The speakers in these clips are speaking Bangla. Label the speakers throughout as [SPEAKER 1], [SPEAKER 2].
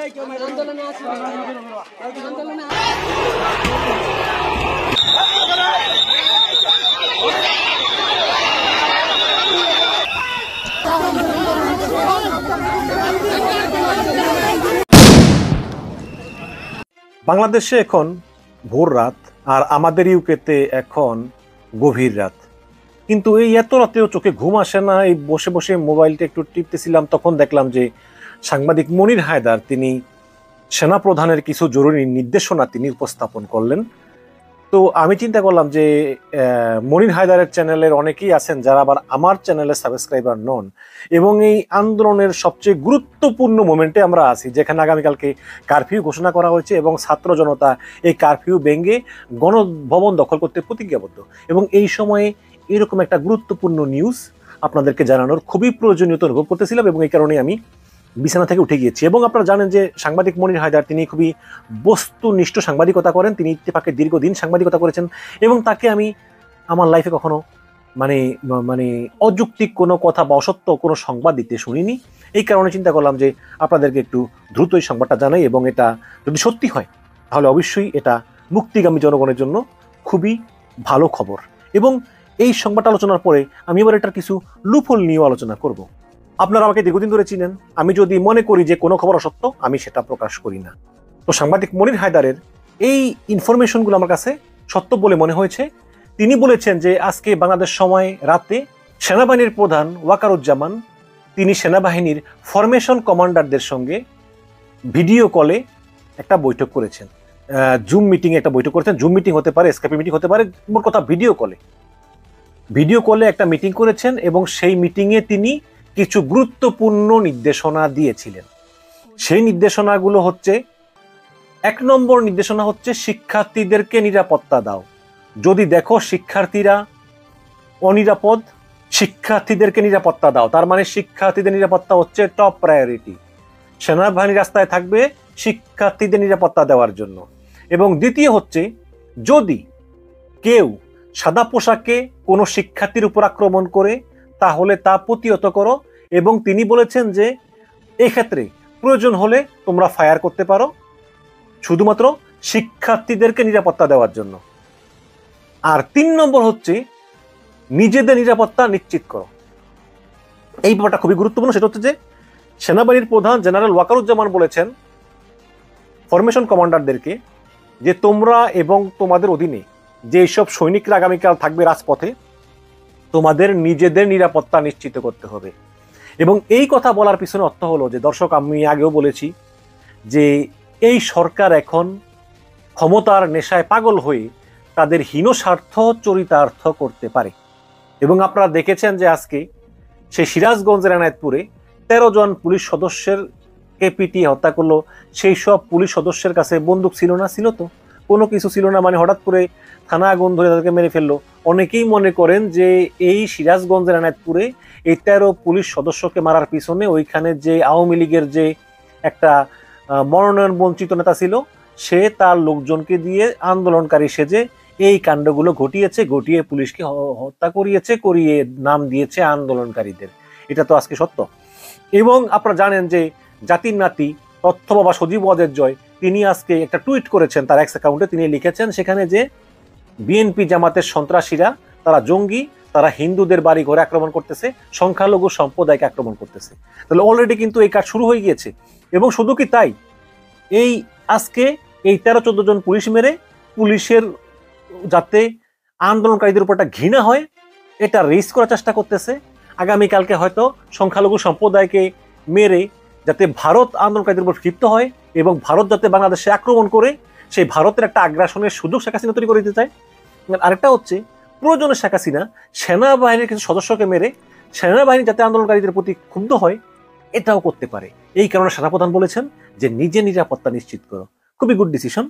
[SPEAKER 1] বাংলাদেশে এখন ভোর রাত আর আমাদের ইউকেতে এখন গভীর রাত, কিন্তু এই এত রাতেও চোখে ঘুম আসে না। এই বসে বসে মোবাইলটা একটু টিপতেছিলাম, তখন দেখলাম যে সাংবাদিক মনির হায়দার তিনি সেনাপ্রধানের কিছু জরুরি নির্দেশনা তিনি উপস্থাপন করলেন। তো আমি চিন্তা করলাম যে মনির হায়দারের চ্যানেলের অনেকেই আছেন যারা আবার আমার চ্যানেলের সাবস্ক্রাইবার নন, এবং এই আন্দোলনের সবচেয়ে গুরুত্বপূর্ণ মোমেন্টে আমরা আছি, যেখানে আগামীকালকে কারফিউ ঘোষণা করা হয়েছে এবং ছাত্র জনতা এই কারফিউ ভেঙে গণভবন দখল করতে প্রতিজ্ঞাবদ্ধ। এবং এই সময়ে এরকম একটা গুরুত্বপূর্ণ নিউজ আপনাদেরকে জানানোর খুবই প্রয়োজনীয়তা অনুভব করতেছিলাম, এবং এই কারণে আমি বিছানা থেকে উঠে গিয়েছি। এবং আপনারা জানেন যে সাংবাদিক মনির হায়দার তিনি খুবই বস্তুনিষ্ঠ সাংবাদিকতা করেন, তিনি ইত্তেফাকে দীর্ঘদিন সাংবাদিকতা করেছেন, এবং তাকে আমি আমার লাইফে কখনো মানে মানে অযৌক্তিক কোনো কথা বা অসত্য কোনো সংবাদ দিতে শুনিনি। এই কারণে চিন্তা করলাম যে আপনাদেরকে একটু দ্রুতই সংবাদটা জানাই, এবং এটা যদি সত্যি হয় তাহলে অবশ্যই এটা মুক্তিগামী জনগণের জন্য খুবই ভালো খবর। এবং এই সংবাদ আলোচনার পরে আমি এবার এটার কিছু লুপহোল নিয়েও আলোচনা করব। আপনারা আমাকে দীর্ঘদিন ধরে চিনেন, আমি যদি মনে করি যে কোনো খবর অসত্য আমি সেটা প্রকাশ করি না। তো সাংবাদিক মনির হায়দারের এই ইনফরমেশনগুলো আমার কাছে সত্য বলে মনে হয়েছে। তিনি বলেছেন যে আজকে বাংলাদেশ সময় রাতে সেনাবাহিনীর প্রধান ওয়াকারুজ্জামান তিনি সেনাবাহিনীর ফরমেশন কমান্ডারদের সঙ্গে ভিডিও কলে একটা বৈঠক করেছেন, জুম মিটিং একটা বৈঠক করেছেন। জুম মিটিং হতে পারে, স্কাইপ মিটিং হতে পারে, মোট কথা ভিডিও কলে একটা মিটিং করেছেন, এবং সেই মিটিংয়ে তিনি কিছু গুরুত্বপূর্ণ নির্দেশনা দিয়েছিলেন। সেই নির্দেশনাগুলো হচ্ছে, 1 নম্বর নির্দেশনা হচ্ছে শিক্ষার্থীদেরকে নিরাপত্তা দাও। যদি দেখো শিক্ষার্থীরা অনিরাপদ, শিক্ষার্থীদেরকে নিরাপত্তা দাও। তার মানে শিক্ষার্থীদের নিরাপত্তা হচ্ছে টপ প্রায়োরিটি। সেনাবাহিনী রাস্তায় থাকবে শিক্ষার্থীদের নিরাপত্তা দেওয়ার জন্য। এবং দ্বিতীয় হচ্ছে, যদি কেউ সাদা পোশাকে কোনো শিক্ষার্থীর উপর আক্রমণ করে তাহলে তা প্রতিহত করো, এবং তিনি বলেছেন যে এক্ষেত্রে প্রয়োজন হলে তোমরা ফায়ার করতে পারো, শুধুমাত্র শিক্ষার্থীদেরকে নিরাপত্তা দেওয়ার জন্য। আর 3 নম্বর হচ্ছে নিজেদের নিরাপত্তা নিশ্চিত করো। এই ব্যাপারটা খুবই গুরুত্বপূর্ণ। সেটা হচ্ছে যে সেনাবাহিনীর প্রধান জেনারেল ওয়াকারুজ্জামান বলেছেন ফরমেশন কমান্ডারদেরকে যে তোমরা এবং তোমাদের অধীনে যেসব সৈনিকরা আগামীকাল থাকবে রাজপথে, তোমাদের নিজেদের নিরাপত্তা নিশ্চিত করতে হবে। এবং এই কথা বলার পিছনে অর্থ হলো যে, দর্শক আমি আগেও বলেছি যে এই সরকার এখন ক্ষমতার নেশায় পাগল হয়ে তাদের হীন স্বার্থ চরিতার্থ করতে পারে। এবং আপনারা দেখেছেন যে আজকে সেই সিরাজগঞ্জের এনায়েতপুরে 13 জন পুলিশ সদস্যকে পিটিয়ে হত্যা করলো। সেই সব পুলিশ সদস্যের কাছে বন্দুক ছিল না? ছিল তো, কোনো কিছু ছিল না, মানে হঠাৎ করে থানা আগুন ধরে তাদেরকে মেরে ফেললো। অনেকেই মনে করেন যে এই সিরাজগঞ্জের এনায়েতপুরে এই 13 পুলিশ সদস্যকে মারার পিছনে ওইখানে যে আওয়ামী লীগের যে একটা মনোনয়ন বঞ্চিত নেতা ছিল, সে তার লোকজনকে দিয়ে আন্দোলনকারী সেজে এই কাণ্ডগুলো ঘটিয়ে পুলিশকে হত্যা করিয়ে নাম দিয়েছে আন্দোলনকারীদের। এটা তো আজকে সত্য। এবং আপনারা জানেন যে জাতির নাতি তথ্য বাবা সজীব ওয়াজেদ জয় তিনি আজকে একটা টুইট করেছেন তার এক্স অ্যাকাউন্টে। তিনি লিখেছেন সেখানে যে বিএনপি জামাতের সন্ত্রাসীরা তারা জঙ্গি, তারা হিন্দুদের বাড়ি ঘরে আক্রমণ করতেছে, সংখ্যালঘু সম্প্রদায়কে আক্রমণ করতেছে। তাহলে অলরেডি কিন্তু এই কাজ শুরু হয়ে গিয়েছে। এবং শুধু কি তাই, এই আজকে এই 13-14 জন পুলিশ মেরে পুলিশের যাতে আন্দোলনকারীদের উপর একটা ঘৃণা হয় এটা রেজ করার চেষ্টা করতেছে। আগামীকালকে হয়তো সংখ্যালঘু সম্প্রদায়কে মেরে যাতে ভারত আন্দোলনকারীদের উপর ক্ষিপ্ত হয় এবং ভারত যাতে বাংলাদেশে আক্রমণ করে, সেই ভারতের একটা আগ্রাসনের সুযোগ শেখ হাসিনা তৈরি করে দিতে চায়। আরেকটা হচ্ছে, প্রয়োজনে শেখ হাসিনা সেনাবাহিনীর কিছু সদস্যকে মেরে সেনাবাহিনী যাতে আন্দোলনকারীদের প্রতি ক্ষুব্ধ হয় এটাও করতে পারে। এই কারণে সেনাপ্রধান বলেছেন যে নিজে নিরাপত্তা নিশ্চিত করো। খুবই গুড ডিসিশন।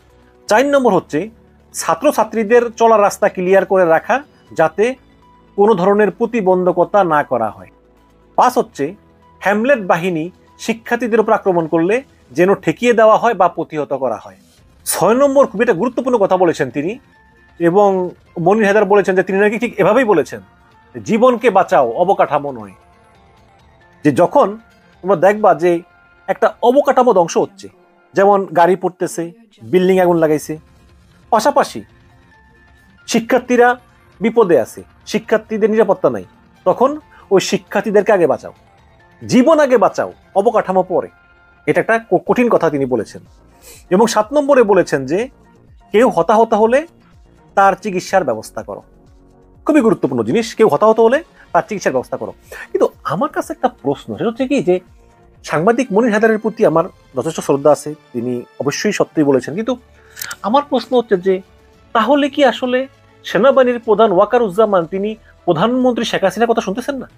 [SPEAKER 1] 4 নম্বর হচ্ছে ছাত্রছাত্রীদের চলার রাস্তা ক্লিয়ার করে রাখা যাতে কোনো ধরনের প্রতিবন্ধকতা না করা হয়। 5 হচ্ছে হ্যামলেট বাহিনী শিক্ষার্থীদের উপর আক্রমণ করলে যেন ঠেকিয়ে দেওয়া হয় বা প্রতিহত করা হয়। 6 নম্বর খুব একটা গুরুত্বপূর্ণ কথা বলেছেন তিনি, এবং মনির হায়দার বলেছেন যে তিনি নাকি ঠিক এভাবেই বলেছেন, জীবনকে বাঁচাও, অবকাঠামো নয়। যে যখন তোমরা দেখবা যে একটা অবকাঠামো ধ্বংস হচ্ছে, যেমন গাড়ি পড়তেছে, বিল্ডিং আগুন লাগাইছে। পাশাপাশি শিক্ষার্থীরা বিপদে আছে, শিক্ষার্থীদের নিরাপত্তা নাই, তখন ওই শিক্ষার্থীদেরকে আগে বাঁচাও, জীবন আগে বাঁচাও, অবকাঠামো পরে। এটা একটা কঠিন কথা তিনি বলেছেন। এবং 7 নম্বরে বলেছেন যে কেউ হতাহত হলে তার চিকিৎসার ব্যবস্থা করো। খুবই গুরুত্বপূর্ণ জিনিস, কেউ হতাহত হলে তার চিকিৎসার ব্যবস্থা করো। কিন্তু আমার কাছে একটা প্রশ্ন, সেটা হচ্ছে কি যে সাংবাদিক মনির হায়দারের প্রতি আমার যথেষ্ট শ্রদ্ধা আছে, তিনি অবশ্যই সত্যি বলেছেন, কিন্তু আমার প্রশ্ন হচ্ছে যে তাহলে কি আসলে সেনাবাহিনীর প্রধান ওয়াকারুজ্জামান তিনি প্রধানমন্ত্রী শেখ হাসিনার কথা শুনতেছেন না?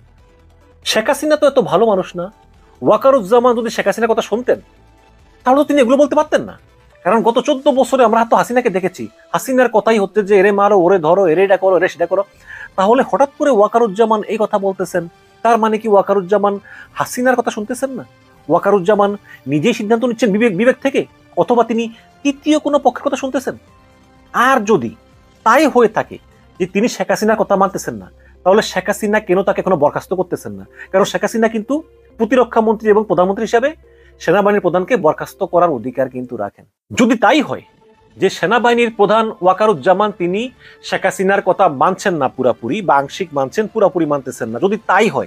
[SPEAKER 1] শেখ হাসিনা তো এত ভালো মানুষ না। ওয়াকারুজ্জামান যদি শেখ হাসিনার কথা শুনতেন তাহলে তো তিনি এগুলো বলতে পারতেন না। কারণ গত 14 বছরে আমরা তো হাসিনাকে দেখেছি, হাসিনার কথাই হচ্ছে যে এরে মারো, ওরে ধরো, এরে এটা করো, এরে সেটা করো। তাহলে হঠাৎ করে ওয়াকারুজ্জামান এই কথা বলতেছেন, তার মানে কি ওয়াকারুজ্জামান হাসিনার কথা শুনতেছেন না? ওয়াকারুজ্জামান নিজেই সিদ্ধান্ত নিচ্ছেন বিবেক থেকে, অথবা তিনি তৃতীয় কোনো পক্ষের কথা শুনতেছেন? আর যদি তাই হয়ে থাকে যে তিনি শেখ হাসিনার কথা মানতেছেন না, তাহলে শেখ হাসিনা কেন তাকে এখনো বরখাস্ত করতেছেন না? কারণ শেখ হাসিনা কিন্তু প্রতিরক্ষা মন্ত্রী এবং প্রধানমন্ত্রী হিসাবে সেনাবাহিনীর প্রধানকে বরখাস্ত করার অধিকার কিন্তু রাখেন। যদি তাই হয় যে সেনাবাহিনীর প্রধান ওয়াকারুজ্জামান তিনি শেখ হাসিনার কথা মানছেন না পুরাপুরি, বা আংশিক মানছেন, পুরাপুরি মানতেছেন না, যদি তাই হয়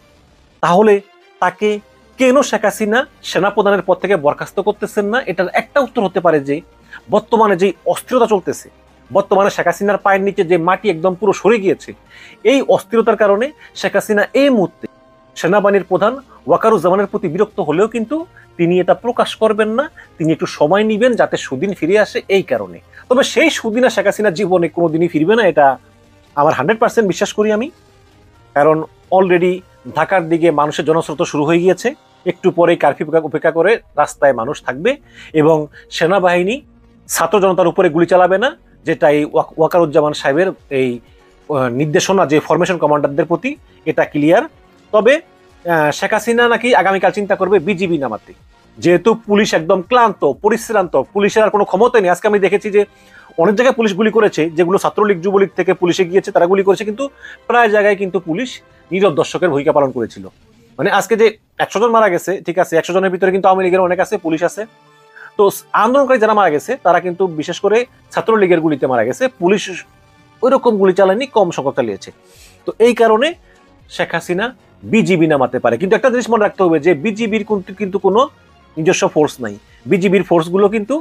[SPEAKER 1] তাহলে তাকে কেন শেখ হাসিনা সেনাপ্রধানের পদ থেকে বরখাস্ত করতেছেন না? এটার একটা উত্তর হতে পারে যে বর্তমানে যে অস্থিরতা চলতেছে, বর্তমানে শেখ হাসিনার পায়ের নিচে যে মাটি একদম পুরো সরে গিয়েছে, এই অস্থিরতার কারণে শেখ হাসিনা এই মুহূর্তে সেনাবাহিনীর প্রধান ওয়াকারুজ্জামানের প্রতি বিরক্ত হলেও কিন্তু তিনি এটা প্রকাশ করবেন না, তিনি একটু সময় নিবেন যাতে সুদিন ফিরে আসে, এই কারণে। তবে সেই সুদিন শেখ হাসিনা জীবনে কোনোদিনই ফিরবে না, এটা আমার 100% বিশ্বাস করি আমি। কারণ অলরেডি ঢাকার দিকে মানুষের জনস্রোত শুরু হয়ে গিয়েছে, একটু পরেই কারফিউ উপেক্ষা করে রাস্তায় মানুষ থাকবে, এবং সেনাবাহিনী ছাত্র জনতার উপরে গুলি চালাবে না, যেটা এই ওয়াকারুজ্জামান সাহেবের এই নির্দেশনা যে ফরমেশন কমান্ডারদের প্রতি, এটা ক্লিয়ার। তবে শেখ হাসিনা নাকি আগামীকাল চিন্তা করবে বিজিবি নামাতে, যেহেতু পুলিশ একদম ক্লান্ত, পরিশ্রান্ত, পুলিশের আর কোনো ক্ষমতা নেই। আজকে আমি দেখেছি যে অনেক জায়গায় পুলিশ গুলি করেছে, যেগুলো ছাত্রলীগ যুবলীগ থেকে পুলিশে গিয়েছে তারা গুলি করেছে, কিন্তু প্রায় জায়গায় কিন্তু পুলিশ নীরব দর্শকের ভূমিকা পালন করেছিল। মানে আজকে যে 100 জন মারা গেছে, ঠিক আছে, 100 জনের ভিতরে কিন্তু আওয়ামী লীগের অনেক আছে, পুলিশ আছে। তো আন্দোলনকারী যারা মারা গেছে তারা কিন্তু বিশেষ করে ছাত্রলীগের গুলিতে মারা গেছে, পুলিশ ওইরকম গুলি চালায়নি, কম সংখ্যক চালিয়েছে। তো এই কারণে শেখ হাসিনা বিজিবি নামাতে পারে। কিন্তু একটা জিনিস মনে রাখতে হবে যে বিজিবির কিন্তু কোনো নিজস্ব ফোর্স নাই, বিজিবির ফোর্সগুলো কিন্তু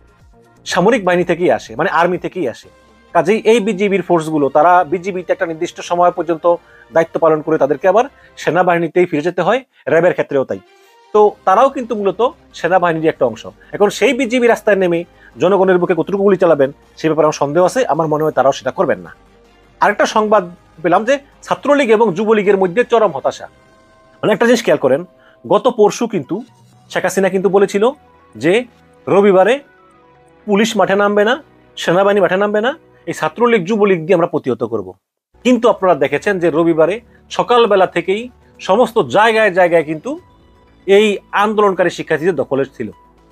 [SPEAKER 1] সামরিক বাহিনী থেকেই আসে, মানে আর্মি থেকেই আসে। কাজেই এই বিজিবির ফোর্সগুলো তারা বিজিবিতে একটা নির্দিষ্ট সময় পর্যন্ত দায়িত্ব পালন করে তাদেরকে আবার সেনাবাহিনীতেই ফিরে যেতে হয়, র্যাবের ক্ষেত্রেও তাই। তো তারাও কিন্তু মূলত সেনাবাহিনীর একটা অংশ। এখন সেই বিজিবি রাস্তায় নেমে জনগণের বুকে কতটুকু গুলি চালাবেন সে ব্যাপারে আমার সন্দেহ আছে, আমার মনে হয় তারাও সেটা করবেন না। আরেকটা সংবাদ পেলাম যে ছাত্রলীগ এবং যুবলীগের মধ্যে চরম হতাশা। মানে একটা জিনিস খেয়াল করেন, গত পরশু কিন্তু শেখ হাসিনা কিন্তু বলেছিল যে রবিবারে পুলিশ মাঠে নামবে না, সেনাবাহিনী মাঠে নামবে না, এই ছাত্রলীগ যুবলীগ দিয়ে আমরা প্রতিহত করব। কিন্তু আপনারা দেখেছেন যে রবিবারে সকালবেলা থেকেই সমস্ত জায়গায় জায়গায় কিন্তু এই আন্দোলনকারী শিক্ষার্থীদের দখলে ছিল।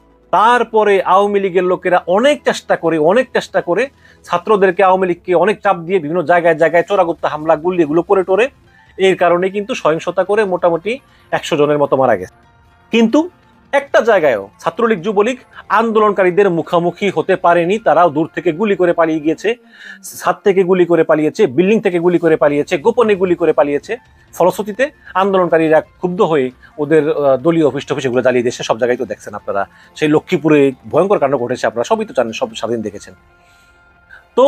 [SPEAKER 1] তারপরে আওয়ামী লীগের লোকেরা অনেক চেষ্টা করে ছাত্রদেরকে, আওয়ামী লীগকে অনেক চাপ দিয়ে বিভিন্ন জায়গায় জায়গায় চোরাগুপ্তা হামলা, গুলি এগুলো করে টোরে, এর কারণে কিন্তু সহিংসতা করে মোটামুটি 100 জনের মতো মারা গেছে। কিন্তু একটা জায়গায়ও ছাত্রলীগ যুবলীগ আন্দোলনকারীদের মুখোমুখি হতে পারেনি, তারাও দূর থেকে গুলি করে পালিয়ে গিয়েছে, ছাদ থেকে গুলি করে পালিয়েছে, বিল্ডিং থেকে গুলি করে পালিয়েছে, গোপনে গুলি করে পালিয়েছে। ফলশ্রুতিতে আন্দোলনকারীরা ক্ষুব্ধ হয়ে ওদের দলীয় অফিস টফিস এগুলো জ্বালিয়ে দিয়েছে। সব জায়গায় তো দেখছেন আপনারা, সেই লক্ষ্মীপুরে ভয়ঙ্কর কাণ্ড ঘটেছে, আপনারা সবই তো জানেন, সব স্বাধীন দেখেছেন। তো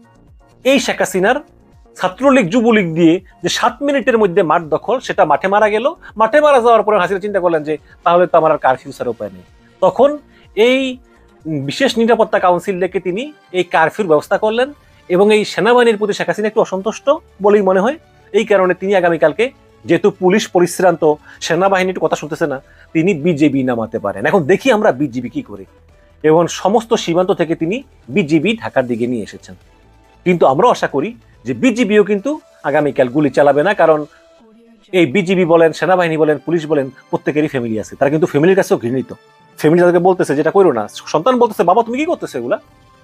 [SPEAKER 1] এই শেখ হাসিনার ছাত্রলীগ যুবলীগ দিয়ে যে 7 মিনিটের মধ্যে মাঠ দখল, সেটা মাঠে মারা গেল। মাঠে মারা যাওয়ার পরে হাসিনা চিন্তা করলেন যে তাহলে তো আমার আর কারফিউ ছাড়া উপায় নেই। তখন এই বিশেষ নিরাপত্তা কাউন্সিল ডেকে তিনি এই কারফিউর ব্যবস্থা করলেন, এবং এই সেনাবাহিনীর প্রতি শেখ হাসিনা একটু অসন্তুষ্ট বলেই মনে হয়। এই কারণে তিনি আগামীকালকে, যেহেতু পুলিশ পরিশ্রান্ত, সেনাবাহিনীর কথা শুনতেছে না, তিনি বিজেপি নামাতে পারেন। এখন দেখি আমরা বিজেপি কি করে, এবং সমস্ত সীমান্ত থেকে তিনি বিজেপি ঢাকার দিকে নিয়ে এসেছেন। কিন্তু আমরাও আশা করি যে বিজিবিও কিন্তু আগামীকাল গুলি চালাবে না, কারণ এই বিজিবি বলেন, সেনাবাহিনী বলেন, পুলিশ বলেন, প্রত্যেকেরই ফ্যামিলি আছে, তারা কিন্তু ফ্যামিলির কাছেও ঘৃণিত। ফ্যামিলি তাদেরকে বলতেছে যেটা করো না, সন্তান বলতেছে বাবা তুমি কি করতেছে এগুলা।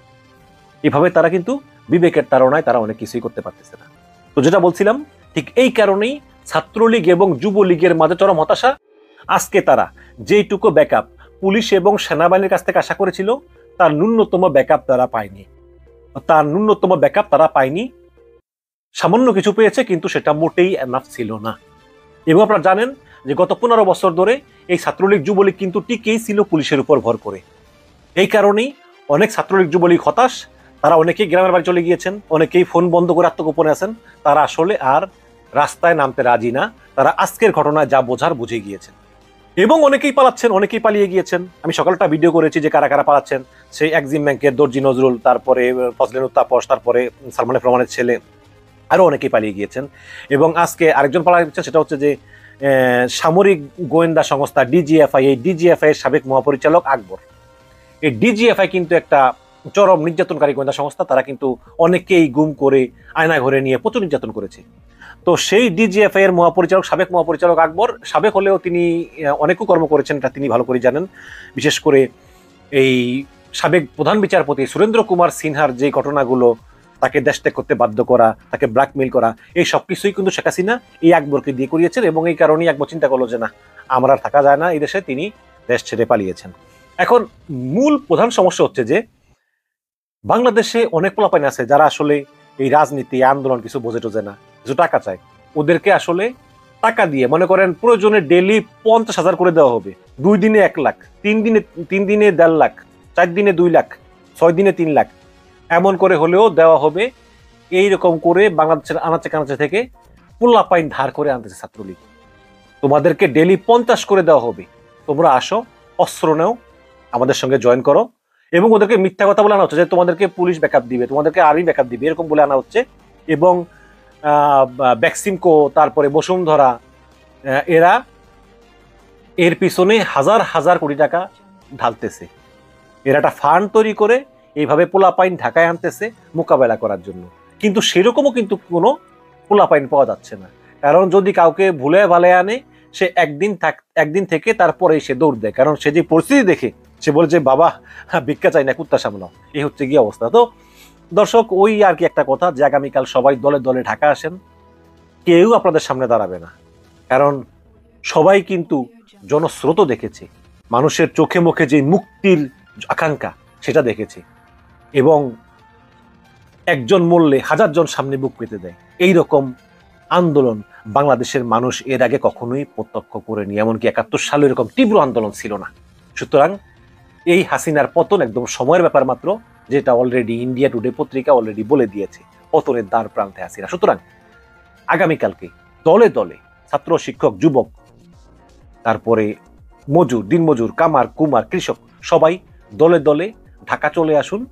[SPEAKER 1] এভাবে তারা কিন্তু বিবেকের তাড়নায় তারা অনেক কিছুই করতে পারতেছে না। তো যেটা বলছিলাম, ঠিক এই কারণেই ছাত্রলীগ এবং যুবলীগের মাঝে চরম হতাশা। আজকে তারা যেইটুকু ব্যাকআপ পুলিশ এবং সেনাবাহিনীর কাছ থেকে আশা করেছিল তার ন্যূনতম ব্যাকআপ তারা পায়নি। সামান্য কিছু পেয়েছে, কিন্তু সেটা মোটেই এনাফ ছিল না। এবং আপনারা জানেন যে গত 15 বছর ধরে এই ছাত্রলীগ যুবলীগ কিন্তু টিকেই ছিল পুলিশের উপর ভর করে। এই কারণেই অনেক ছাত্রলীগ যুবলীগ হতাশ, তারা অনেকেই গ্রামের বাড়ি চলে গিয়েছেন, অনেকেই ফোন বন্ধ করে আত্মগোপনে আছেন। তারা আসলে আর রাস্তায় নামতে রাজি না, তারা আজকের ঘটনায় যা বোঝার বুঝে গিয়েছেন। এবং অনেকেই পালাচ্ছেন, অনেকেই পালিয়ে গিয়েছেন। আমি সকালটা ভিডিও করেছি যে কারা কারা পালাচ্ছেন। সেই এক্সিম ব্যাংকের দর্জি নজরুল, তারপরে ফজলেন তাপস, তারপরে সালমান রহমানের ছেলে, আরো অনেকেই পালিয়ে গিয়েছেন। এবং আজকে আরেকজন পালিয়ে গেছেন, সেটা হচ্ছে যে সামরিক গোয়েন্দা সংস্থা ডিজিএফআই, এই ডিজিএফআই এর সাবেক মহাপরিচালক আকবর। এই ডিজিএফআই কিন্তু একটা চরম নির্যাতনকারী গোয়েন্দা সংস্থা। তারা কিন্তু অনেকেই গুম করে আয়না ঘরে নিয়ে প্রচুর নির্যাতন করেছে। তো সেই ডিজিএফআই এর সাবেক মহাপরিচালক আকবর, সাবেক হলেও তিনি অনেকও কর্ম করেছেন, এটা তিনি ভালো করে জানেন। বিশেষ করে এই সাবেক প্রধান বিচারপতি সুরেন্দ্র কুমার সিনহার যে ঘটনাগুলো, তাকে দেশ ত্যাগ করতে বাধ্য করা, তাকে ব্ল্যাকমেইল করা, এই সব কিছুই কিন্তু শেখ হাসিনা এই আকবরকে দিয়ে করিয়েছেন। এবং এই কারণেই আকবর চিন্তা করলো যে না, আমরা আর থাকা যায় না এই দেশে, তিনি দেশ ছেড়ে পালিয়েছেন। এখন মূল প্রধান সমস্যা হচ্ছে যে বাংলাদেশে অনেক পোলাপাইন আছে যারা আসলে এই রাজনীতি আন্দোলন কিছু বোঝে টোঝে না, কিছু টাকা চায়। ওদেরকে আসলে টাকা দিয়ে, মনে করেন প্রয়োজনে ডেইলি 50,000 করে দেওয়া হবে, 2 দিনে 1 লাখ, 3 দিনে 1.5 লাখ, 4 দিনে 2 লাখ, 6 দিনে 3 লাখ, এমন করে হলেও দেওয়া হবে। এইরকম করে বাংলাদেশের আনাচে কানাচে থেকে পোলাপাইন ধার করে আনতেছে ছাত্রলীগ। তোমাদেরকে ডেইলি 50 করে দেওয়া হবে, তোমরা আসো, অস্ত্র নাও, আমাদের সঙ্গে জয়েন করো। এবং ওদেরকে মিথ্যা কথা বলে আনা হচ্ছে যে তোমাদেরকে পুলিশ ব্যাকআপ দিবে, তোমাদেরকে আর্মি ব্যাকআপ দিবে, এরকম বলে আনা হচ্ছে। এবং বেক্সিমকো, তারপরে বসুন্ধরা, এরা এর পিছনে হাজার হাজার কোটি টাকা ঢালতেছে। এরা একটা ফান্ড তৈরি করে এইভাবে পোলাপাইন ঢাকায় আনতেছে মোকাবেলা করার জন্য। কিন্তু সেরকমও কিন্তু কোনো পোলাপাইন পাওয়া যাচ্ছে না। কারণ যদি কাউকে ভুলে ভালে আনে, সে একদিন থেকে তারপরে সে দৌড় দেয়। কারণ সে যে পরিস্থিতি দেখে সে বলে যে বাবা ভিক্ষা চাই না, কুত্তা সামলাও। এই হচ্ছে গিয়ে অবস্থা। তো দর্শক, ওই আর কি একটা কথা যে আগামীকাল সবাই দলে দলে ঢাকা আসেন, কেউ আপনাদের সামনে দাঁড়াবে না। কারণ সবাই কিন্তু জনস্রোত দেখেছে, মানুষের চোখে মুখে যে মুক্তির আকাঙ্ক্ষা সেটা দেখেছে। এবং একজন মরলে হাজারজন সামনে বুক পেতে দেয়, এই রকম আন্দোলন বাংলাদেশের মানুষ এর আগে কখনোই প্রত্যক্ষ করেনি। এমনকি 71 সালে এরকম তীব্র আন্দোলন ছিল না। সুতরাং এই হাসিনার পতন একদম সময়ের ব্যাপার মাত্র, যেটা অলরেডি ইন্ডিয়া টুডে পত্রিকা অলরেডি বলে দিয়েছে, পতনের দ্বার প্রান্তে হাসিনা। সুতরাং আগামীকালকে দলে দলে ছাত্র, শিক্ষক, যুবক, তারপরে মজুর, দিনমজুর, কামার, কুমার, কৃষক, সবাই দলে দলে ঢাকা চলে আসুন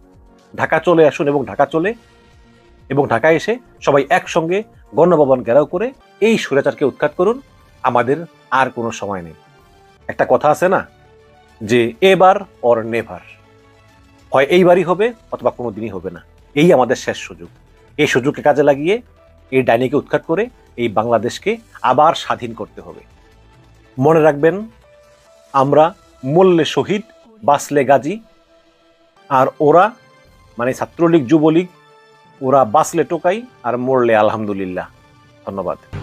[SPEAKER 1] এবং ঢাকায় এসে সবাই একসঙ্গে গণভবন ঘেরাও করে এই স্বৈরাচারকে উৎখাত করুন। আমাদের আর কোনো সময় নেই। একটা কথা আছে না যে এবার অর নেভার, হয় এইবারই হবে অথবা কোনো দিনই হবে না। এই আমাদের শেষ সুযোগ। এই সুযোগকে কাজে লাগিয়ে এই ডাইনিকে উৎখাত করে এই বাংলাদেশকে আবার স্বাধীন করতে হবে। মনে রাখবেন, আমরা মরলে শহীদ, বাঁচলে গাজী। আর ওরা মানে ছাত্রলীগ, যুবলীগ, ওরা বাঁচলে টোকাই আর মরলে আলহামদুলিল্লাহ। ধন্যবাদ।